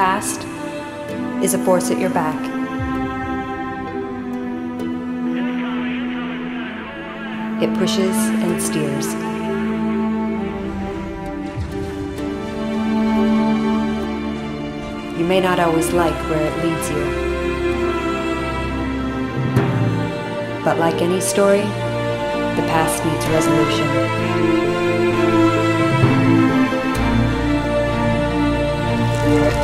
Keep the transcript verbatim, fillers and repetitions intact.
past is a force at your back. It pushes and steers. You may not always like where it leads you. But like any story, the past needs resolution.